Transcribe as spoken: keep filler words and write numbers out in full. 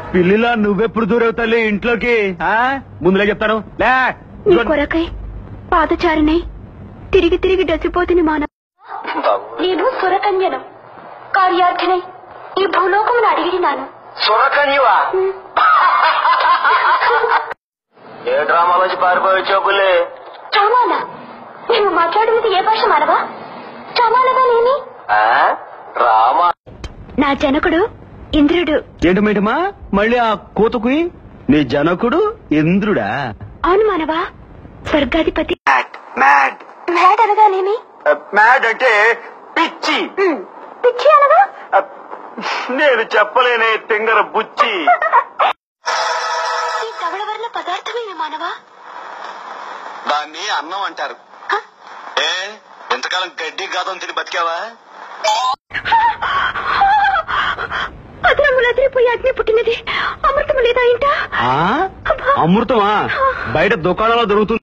పిల్లిలా నువ్వెప్పుడు దూరవు తల్లి ఇంట్లోకి ముందులే చెప్తాను లే కొరకై పాదచారినై తిరిగి తిరిగి డసిపోతుని మానవ నేను సురకన్యను కార్యార్థినై ఈ భూలోకమును అడిగినాను. సురకన్యవా? ఏ డ్రామాలోంచి పారిపోయే చోపులే? చామాల నువ్వు మాట్లాడినది ఏ భాష మానవా? చామాలగా నేని రామా నా జనకుడు ఇంద్రుడు. ఏంటి మేటమా మళ్ళీ ఆ కోతకు నీ జనకుడు ఇంద్రుడా? అవును మానవా, స్వర్గాధిపతి. మ్యాడ్ మ్యాడ్ అనగానేమి? మ్యాడ్ అంటే పిచ్చి. పిచ్చి అనగా నేను చెప్పలేనే తింగర బుచ్చి. ఈ తవళవర్ణ పదార్థమేమి మానవా? దాన్ని అన్నం అంటారు. ఏ ఎంతకాలం గడ్డి గాదం తిని బతికావా? అదరములు అదిరిపోయి అగ్ని పుట్టినది. అమృతము లేదా ఇంట? అమృతమా? బయట దుకాణంలో దొరుకుతుంది.